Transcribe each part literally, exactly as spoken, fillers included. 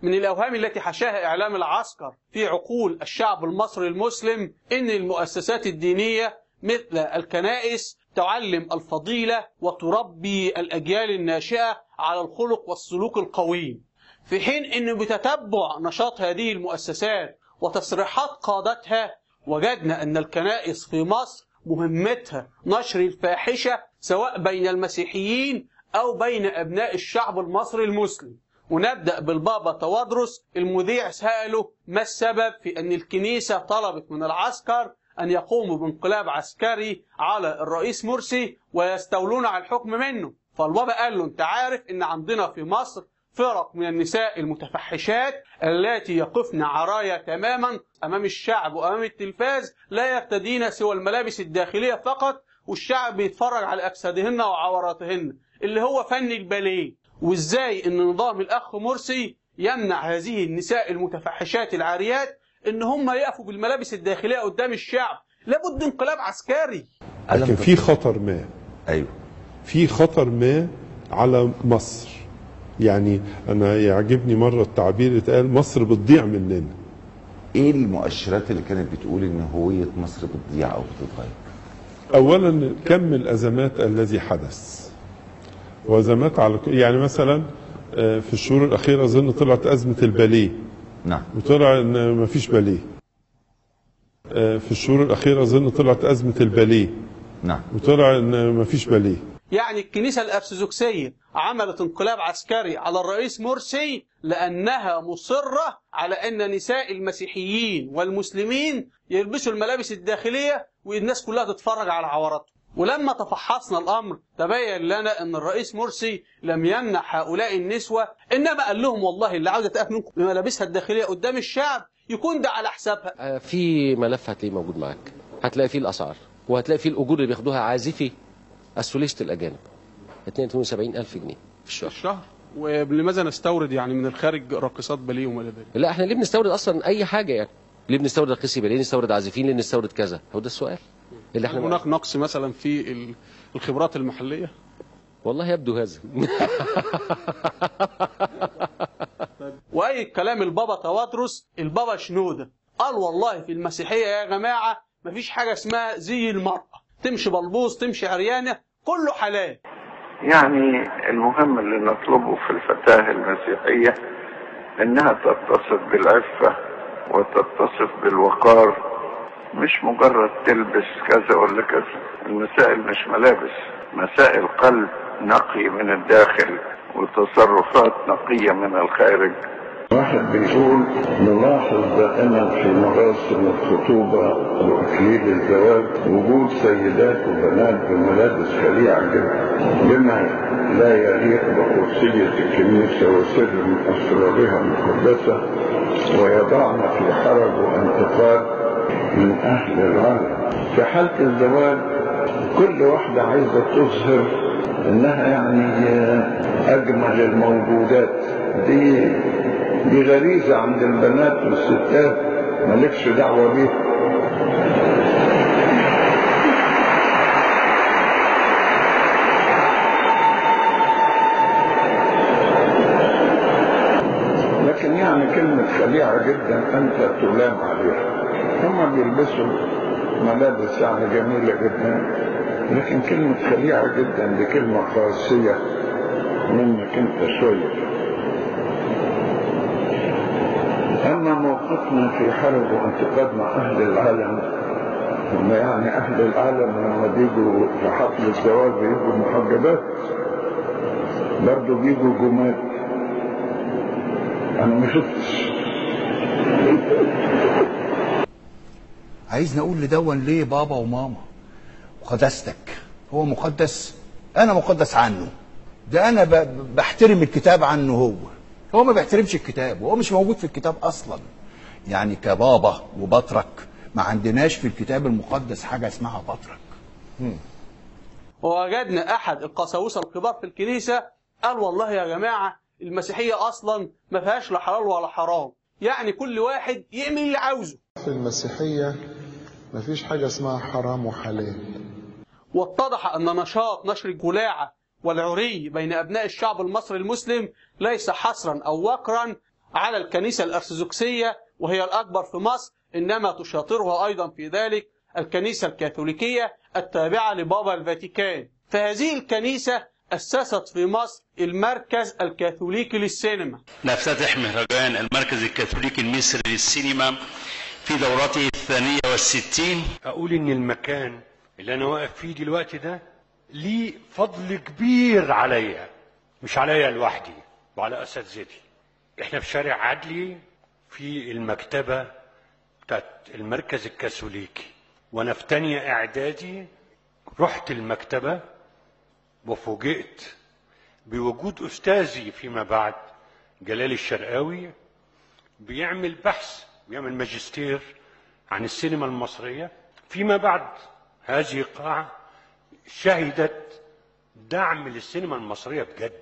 من الأوهام التي حشاها إعلام العسكر في عقول الشعب المصري المسلم إن المؤسسات الدينية مثل الكنائس تعلم الفضيلة وتربي الأجيال الناشئة على الخلق والسلوك القويم، في حين أنه بتتبع نشاط هذه المؤسسات وتصريحات قادتها وجدنا أن الكنائس في مصر مهمتها نشر الفاحشة سواء بين المسيحيين أو بين أبناء الشعب المصري المسلم. ونبدأ بالبابا توادرس. المذيع سأله ما السبب في أن الكنيسة طلبت من العسكر أن يقوموا بانقلاب عسكري على الرئيس مرسي ويستولون على الحكم منه. فالبابا قال له أنت عارف أن عندنا في مصر فرق من النساء المتفحشات التي يقفن عرايا تماما أمام الشعب وأمام التلفاز، لا يرتدين سوى الملابس الداخلية فقط، والشعب بيتفرج على أجسادهن وعوراتهن اللي هو فن الباليه. وإزاي أن نظام الأخ مرسي يمنع هذه النساء المتفحشات العاريات أن هم يقفوا بالملابس الداخلية قدام الشعب؟ لابد انقلاب عسكري. لكن في خطر ما، أيوه في خطر ما على مصر. يعني أنا يعجبني مرة التعبير اتقال مصر بتضيع مننا. إيه المؤشرات اللي كانت بتقول إن هوية مصر بتضيع أو بتتغير؟ أولا كم الأزمات الذي حدث، وأزمات على يعني مثلا في الشهور الأخيرة أظن طلعت أزمة الباليه. نعم. وطلع إن ما فيش باليه. في الشهور الأخيرة أظن طلعت أزمة الباليه. نعم. وطلع إن ما فيش باليه. يعني الكنيسة الأرثوذكسية عملت انقلاب عسكري على الرئيس مرسي لأنها مصرة على أن نساء المسيحيين والمسلمين يلبسوا الملابس الداخلية والناس كلها تتفرج على عوراتهم. ولما تفحصنا الأمر تبين لنا أن الرئيس مرسي لم يمنع هؤلاء النسوة، إنما قال لهم والله اللي عاوزة تقف منكم بملابسها الداخلية قدام الشعب يكون ده على حسابها. في ملف هتلاقيه موجود معاك، هتلاقي فيه الأسعار وهتلاقي فيه الأجور اللي بياخدوها عازفي السوليست الأجانب اثنين وسبعين ألف جنيه في الشهر. الشهر. ولماذا نستورد يعني من الخارج راقصات باليه وما الى ذلك؟ لا احنا ليه بنستورد اصلا اي حاجه؟ يعني ليه بنستورد راقصي باليه؟ نستورد عازفين؟ ليه نستورد كذا؟ هو ده السؤال اللي احنا. هناك نقص مثلا في الخبرات المحليه؟ والله يبدو هذا. واي كلام البابا توادرس. البابا شنوده قال والله في المسيحيه يا جماعه مفيش حاجه اسمها زي المراه، تمشي بلبوس تمشي عريانه كله حلال. يعني المهم اللي نطلبه في الفتاة المسيحية انها تتصف بالعفة وتتصف بالوقار، مش مجرد تلبس كذا ولا كذا. المسائل مش ملابس، مسائل قلب نقي من الداخل وتصرفات نقية من الخارج. واحد بيقول نلاحظ دائما في مراسم الخطوبة وإكليل الزواج وجود سيدات وبنات بملابس خليعة جدا بما لا يليق بقدسية الكنيسة وسر من أسرارها المقدسة، ويضعن في حرج وانتقاد من أهل العالم. في حالة الزواج كل واحدة عايزة تظهر إنها يعني أجمل الموجودات. دي دي غريزة عند البنات والستات مالكش دعوة بيها. لكن يعني كلمة خليعة جدا أنت تلام عليها. هم بيلبسوا ملابس يعني جميلة جدا، لكن كلمة خليعة جدا دي كلمة قاسية منك أنت شوية. أما موقفنا في حرب وانتقادنا أهل العالم، هم يعني أهل العالم لما بيجوا في حفل الزواج بيجوا محجبات، برضه بيجوا جمال. أنا ما شفتش. عايزني أقول لدون ليه بابا وماما؟ قداستك هو مقدس، أنا مقدس عنه. ده أنا بحترم الكتاب عنه، هو هو ما بيحترمش الكتاب، وهو مش موجود في الكتاب اصلا. يعني كبابا وبطرك ما عندناش في الكتاب المقدس حاجه اسمها بطرك. ووجدنا احد القساوسه الكبار في الكنيسه قال والله يا جماعه المسيحيه اصلا ما فيهاش لا حلال ولا حرام، يعني كل واحد يعمل اللي عاوزه. في المسيحيه ما فيش حاجه اسمها حرام وحلال. واتضح ان نشاط نشر الجلاعه والعري بين أبناء الشعب المصري المسلم ليس حصرا أو وقرا على الكنيسة الأرثوذكسية وهي الأكبر في مصر، إنما تشاطرها أيضا في ذلك الكنيسة الكاثوليكية التابعة لبابا الفاتيكان. فهذه الكنيسة أسست في مصر المركز الكاثوليكي للسينما. نفتتح مهرجان المركز الكاثوليكي المصري للسينما في دورته الثانية والستين. أقول إن المكان اللي أنا واقف فيه دلوقتي ده ليه فضل كبير عليا، مش عليا لوحدي وعلى أساتذتي. إحنا في شارع عدلي في المكتبة بتاعت المركز الكاثوليكي، وأنا في تانية إعدادي رحت المكتبة وفوجئت بوجود أستاذي فيما بعد جلال الشرقاوي بيعمل بحث، بيعمل ماجستير عن السينما المصرية. فيما بعد هذه القاعة شهدت دعم للسينما المصرية بجد.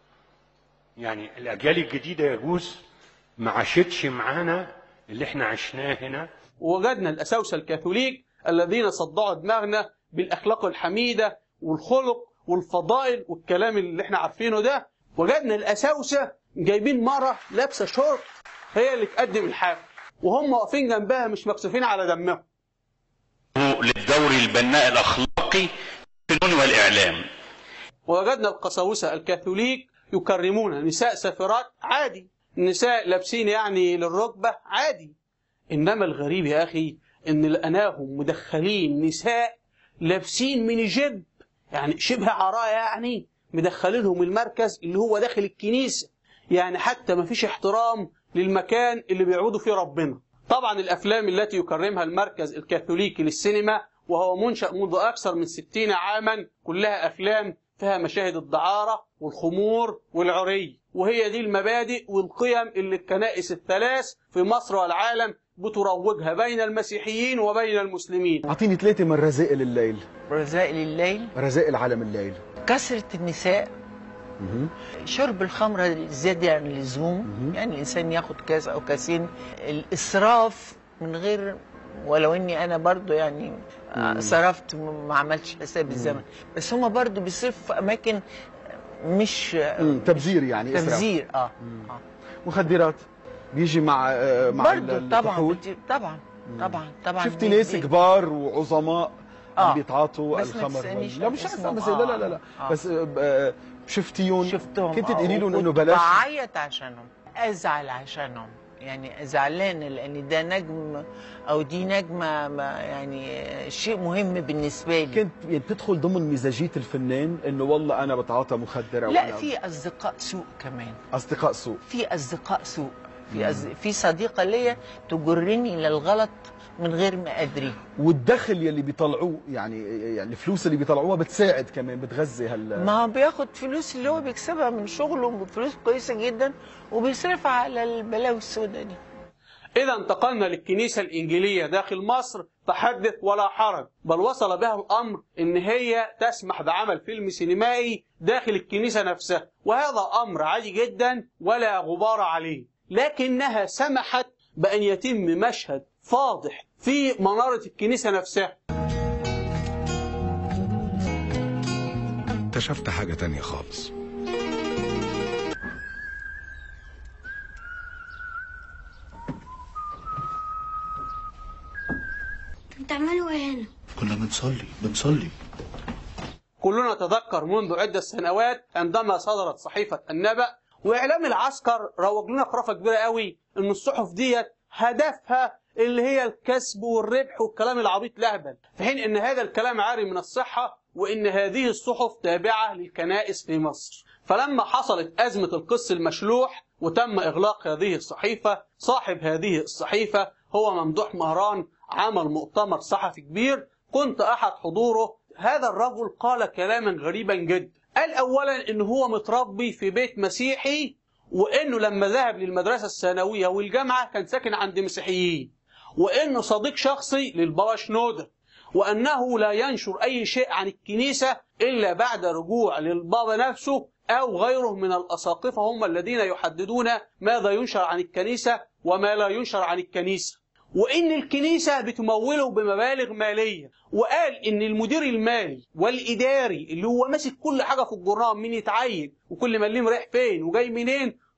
يعني الأجيال الجديدة يجوز ما عاشتش معانا اللي احنا عشناه هنا. ووجدنا الأساوسة الكاثوليك الذين صدعوا دماغنا بالأخلاق الحميدة والخلق والفضائل والكلام اللي احنا عارفينه ده. وجدنا الأساوسة جايبين مرة لابسة شورت هي اللي تقدم الحاجة، وهم واقفين جنبها مش مكسوفين على دمهم. للدور البناء الأخلاقي في الفنون والإعلام. ووجدنا القساوسة الكاثوليك يكرمون نساء سافرات عادي، النساء لابسين يعني للركبة عادي. إنما الغريب يا أخي إن لقناهم مدخلين نساء لابسين ميني جيب، يعني شبه عرايا، يعني مدخلينهم المركز اللي هو داخل الكنيسة. يعني حتى ما فيش احترام للمكان اللي بيعبدوا فيه ربنا. طبعا الأفلام التي يكرمها المركز الكاثوليكي للسينما وهو منشأ منذ أكثر من ستين عاما كلها أفلام فيها مشاهد الدعارة والخمور والعري، وهي دي المبادئ والقيم اللي الكنائس الثلاث في مصر والعالم بتروجها بين المسيحيين وبين المسلمين. أعطيني ثلاثة من رذائل الليل. رذائل الليل؟ رذائل عالم الليل. كثرة النساء، شرب الخمر زيادة عن اللزوم، يعني الإنسان ياخد كاس أو كاسين، الإسراف من غير، ولو إني أنا برضو يعني صرفت ما عملتش حساب الزمن، بس هما برضو بيصرفوا في أماكن مش تبذير، يعني تبذير. اه اه مخدرات بيجي مع آه مع برضو طبعا طبعا طبعا طبعا. شفتي ناس كبار وعظماء آه. بيتعاطوا الخمر؟ لا مش عارفه، بس لا لا لا, لا. آه. بس آه شفتيهم؟ شفتهم. كنت تقولي لهم انه بلاش؟ بلاش. بعيط عشانهم، ازعل عشانهم، يعني زعلان لان ده نجم او دي نجمه، يعني شيء مهم بالنسبه لي. كنت يعني بتدخل ضمن مزاجيه الفنان انه والله انا بتعاطى مخدر؟ لا، في اصدقاء سوء كمان. اصدقاء سوء؟ في اصدقاء سوء، في أز... في صديقه ليا تجرني الى الغلط من غير ما ادري. والدخل يلي بيطلعوه، يعني يعني الفلوس اللي بيطلعوها بتساعد كمان، بتغذي هال ما هو بياخد فلوس اللي هو بيكسبها من شغله، فلوس كويسه جدا، وبيصرفها على البلاوي السوداء دي. إذا انتقلنا للكنيسة الإنجيلية داخل مصر فحدث ولا حرج، بل وصل بها الأمر إن هي تسمح بعمل فيلم سينمائي داخل الكنيسة نفسها، وهذا أمر عادي جدا ولا غبار عليه. لكنها سمحت بأن يتم مشهد فاضح في منارة الكنيسة نفسها. اكتشفت حاجة تانية خالص. بتعملوا ايه هنا؟ كنا بنصلي بنصلي كلنا نتذكر منذ عدة سنوات عندما صدرت صحيفة النبأ، وإعلام العسكر روج لنا خرافة كبيرة قوي إن الصحف ديت هدفها اللي هي الكسب والربح والكلام العبيط لهبل، في حين إن هذا الكلام عاري من الصحة، وإن هذه الصحف تابعة للكنائس في مصر. فلما حصلت أزمة القس المشلوح وتم إغلاق هذه الصحيفة، صاحب هذه الصحيفة هو ممدوح مهران، عمل مؤتمر صحفي كبير كنت أحد حضوره. هذا الرجل قال كلاما غريبا جدا. قال أولا إنه هو متربي في بيت مسيحي، وإنه لما ذهب للمدرسة الثانوية والجامعة كان ساكن عند مسيحيين، وإنه صديق شخصي للبابا شنودة، وأنه لا ينشر أي شيء عن الكنيسة إلا بعد رجوع للبابا نفسه أو غيره من الأساقفة، هم الذين يحددون ماذا ينشر عن الكنيسة وما لا ينشر عن الكنيسة، وإن الكنيسة بتموله بمبالغ مالية. وقال إن المدير المالي والإداري اللي هو ماسك كل حاجة في الجرام، مين يتعين وكل مليم رايح فين وجاي منين،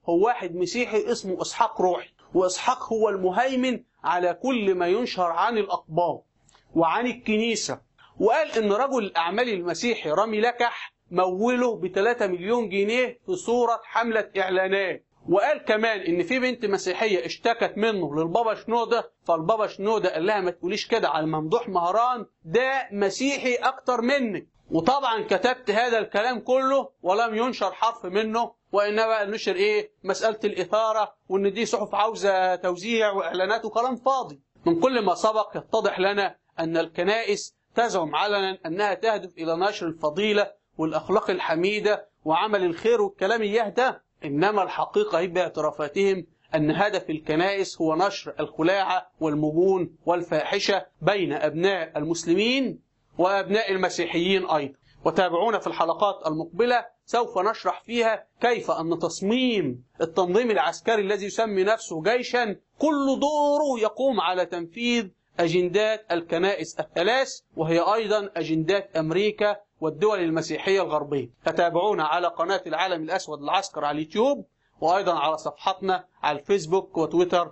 هو واحد مسيحي اسمه إسحاق روحي، وإسحاق هو المهيمن على كل ما ينشر عن الأقباط وعن الكنيسة. وقال إن رجل الأعمال المسيحي رامي لكح موله بثلاثة مليون جنيه في صورة حملة إعلانات. وقال كمان إن في بنت مسيحية اشتكت منه للبابا شنودة، فالبابا شنودة قال لها ما تقوليش كده على ممدوح مهران، ده مسيحي أكتر منك. وطبعا كتبت هذا الكلام كله ولم ينشر حرف منه، وإنما نشر إيه؟ مسألة الإثارة، وإن دي صحف عاوزة توزيع وإعلانات وكلام فاضي. من كل ما سبق يتضح لنا أن الكنائس تزعم علنا أنها تهدف إلى نشر الفضيلة والأخلاق الحميدة وعمل الخير والكلام إياه ده، إنما الحقيقة هي باعترافاتهم أن هدف الكنائس هو نشر الخلاعة والمجون والفاحشة بين أبناء المسلمين وأبناء المسيحيين أيضا. وتابعونا في الحلقات المقبلة، سوف نشرح فيها كيف أن تصميم التنظيم العسكري الذي يسمي نفسه جيشا كل دوره يقوم على تنفيذ أجندات الكنائس الثلاث، وهي أيضا أجندات أمريكا والدول المسيحية الغربية. فتابعونا على قناة العالم الأسود العسكر على اليوتيوب، وأيضا على صفحتنا على الفيسبوك وتويتر